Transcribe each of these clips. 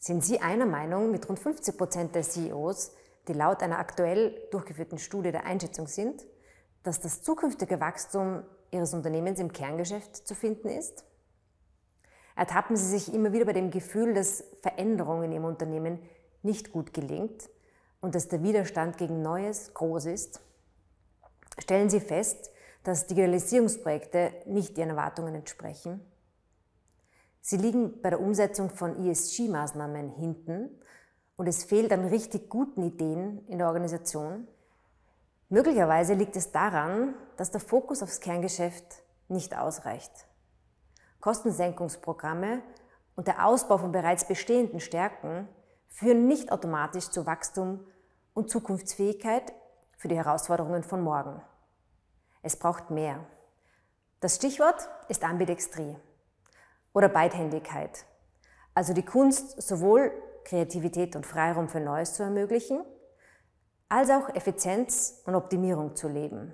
Sind Sie einer Meinung mit rund 50% der CEOs, die laut einer aktuell durchgeführten Studie der Einschätzung sind, dass das zukünftige Wachstum Ihres Unternehmens im Kerngeschäft zu finden ist? Ertappen Sie sich immer wieder bei dem Gefühl, dass Veränderung in Ihrem Unternehmen nicht gut gelingt und dass der Widerstand gegen Neues groß ist? Stellen Sie fest, dass Digitalisierungsprojekte nicht Ihren Erwartungen entsprechen? Sie liegen bei der Umsetzung von ESG-Maßnahmen hinten und es fehlt an richtig guten Ideen in der Organisation. Möglicherweise liegt es daran, dass der Fokus aufs Kerngeschäft nicht ausreicht. Kostensenkungsprogramme und der Ausbau von bereits bestehenden Stärken führen nicht automatisch zu Wachstum und Zukunftsfähigkeit für die Herausforderungen von morgen. Es braucht mehr. Das Stichwort ist Ambidextrie oder Beidhändigkeit, also die Kunst, sowohl Kreativität und Freiraum für Neues zu ermöglichen, als auch Effizienz und Optimierung zu leben.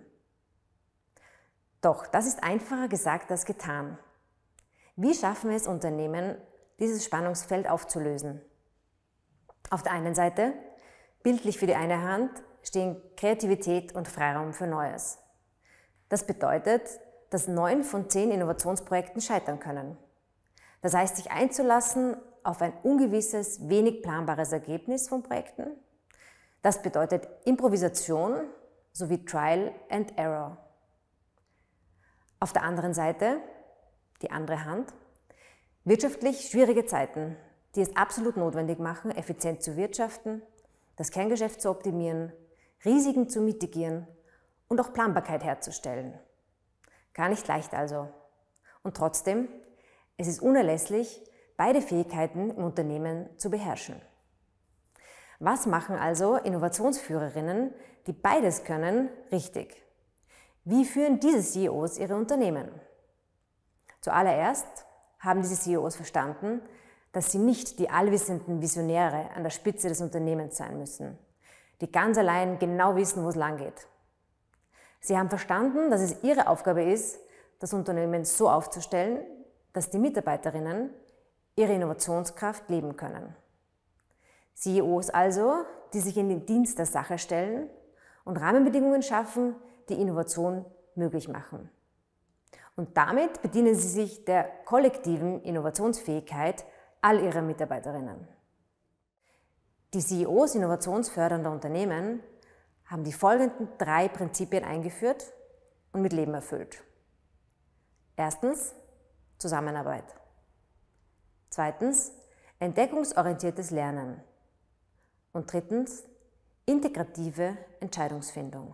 Doch das ist einfacher gesagt als getan. Wie schaffen es Unternehmen, dieses Spannungsfeld aufzulösen? Auf der einen Seite, bildlich für die eine Hand, stehen Kreativität und Freiraum für Neues. Das bedeutet, dass 9 von 10 Innovationsprojekten scheitern können. Das heißt, sich einzulassen auf ein ungewisses, wenig planbares Ergebnis von Projekten. Das bedeutet Improvisation sowie Trial and Error. Auf der anderen Seite, die andere Hand, wirtschaftlich schwierige Zeiten, die es absolut notwendig machen, effizient zu wirtschaften, das Kerngeschäft zu optimieren, Risiken zu mitigieren und auch Planbarkeit herzustellen. Gar nicht leicht also. Und trotzdem, es ist unerlässlich, beide Fähigkeiten im Unternehmen zu beherrschen. Was machen also Innovationsführerinnen, die beides können, richtig? Wie führen diese CEOs ihre Unternehmen? Zuallererst haben diese CEOs verstanden, dass sie nicht die allwissenden Visionäre an der Spitze des Unternehmens sein müssen, die ganz allein genau wissen, wo es lang geht. Sie haben verstanden, dass es ihre Aufgabe ist, das Unternehmen so aufzustellen, dass die Mitarbeiterinnen ihre Innovationskraft leben können. CEOs also, die sich in den Dienst der Sache stellen und Rahmenbedingungen schaffen, die Innovation möglich machen. Und damit bedienen sie sich der kollektiven Innovationsfähigkeit all ihrer Mitarbeiterinnen. Die CEOs innovationsfördernder Unternehmen haben die folgenden 3 Prinzipien eingeführt und mit Leben erfüllt. Erstens, Zusammenarbeit. Zweitens, entdeckungsorientiertes Lernen. Und drittens, integrative Entscheidungsfindung.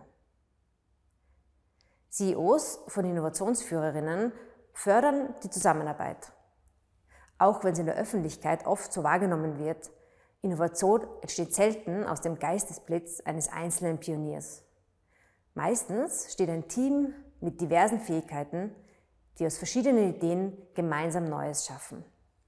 CEOs von Innovationsführerinnen fördern die Zusammenarbeit. Auch wenn sie in der Öffentlichkeit oft so wahrgenommen wird, Innovation entsteht selten aus dem Geistesblitz eines einzelnen Pioniers. Meistens steht ein Team mit diversen Fähigkeiten, die aus verschiedenen Ideen gemeinsam Neues schaffen.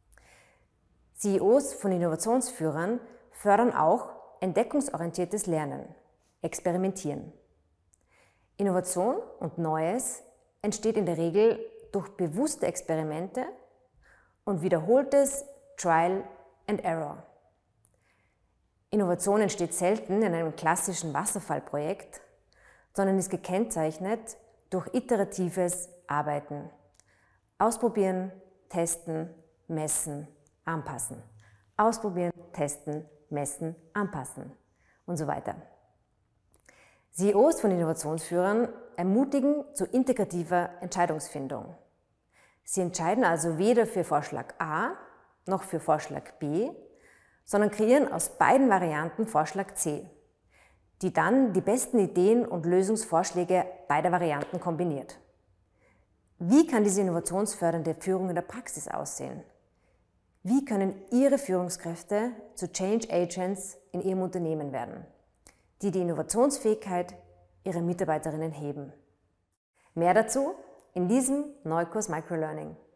CEOs von Innovationsführern fördern auch entdeckungsorientiertes Lernen, Experimentieren. Innovation und Neues entsteht in der Regel durch bewusste Experimente und wiederholtes Trial and Error. Innovation entsteht selten in einem klassischen Wasserfallprojekt, sondern ist gekennzeichnet durch iteratives Arbeiten. Ausprobieren, testen, messen, anpassen. Ausprobieren, testen, messen, anpassen und so weiter. CEOs von Innovationsführern ermutigen zu integrativer Entscheidungsfindung. Sie entscheiden also weder für Vorschlag A noch für Vorschlag B, sondern kreieren aus beiden Varianten Vorschlag C, die dann die besten Ideen und Lösungsvorschläge beider Varianten kombiniert. Wie kann diese innovationsfördernde Führung in der Praxis aussehen? Wie können Ihre Führungskräfte zu Change Agents in Ihrem Unternehmen werden, die die Innovationsfähigkeit Ihrer Mitarbeiterinnen heben? Mehr dazu in diesem Neukurs Microlearning.